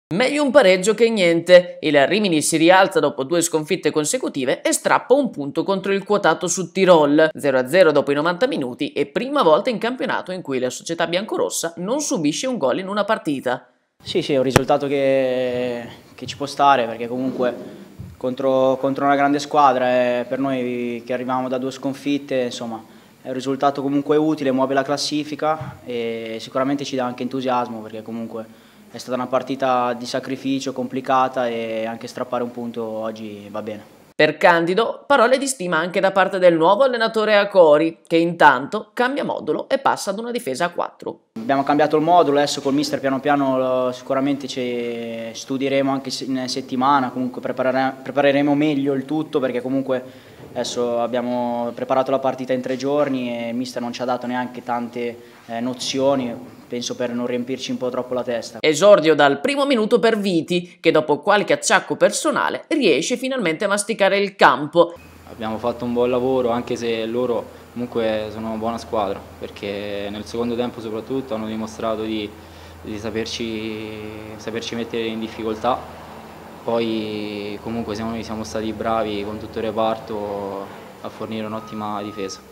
Meglio un pareggio che niente, il Rimini si rialza dopo 2 sconfitte consecutive e strappa un punto contro il quotato su Tirol, 0-0 dopo i 90 minuti e prima volta in campionato in cui la società biancorossa non subisce un gol in una partita. Sì, è un risultato che ci può stare perché comunque contro una grande squadra, per noi che arriviamo da 2 sconfitte, insomma, è un risultato comunque utile, muove la classifica e sicuramente ci dà anche entusiasmo perché comunque è stata una partita di sacrificio, complicata e anche strappare un punto oggi va bene. Per Candido, parole di stima anche da parte del nuovo allenatore Acori, che intanto cambia modulo e passa ad una difesa a 4. Abbiamo cambiato il modulo, adesso col mister piano piano sicuramente ci studieremo anche in settimana, comunque prepareremo meglio il tutto perché comunque adesso abbiamo preparato la partita in 3 giorni e il mister non ci ha dato neanche tante nozioni, penso per non riempirci un po' troppo la testa. Esordio dal primo minuto per Viti, che dopo qualche acciacco personale riesce finalmente a masticare il campo. Abbiamo fatto un buon lavoro anche se loro comunque sono una buona squadra perché nel secondo tempo soprattutto hanno dimostrato di saperci mettere in difficoltà. Poi comunque noi siamo stati bravi con tutto il reparto a fornire un'ottima difesa.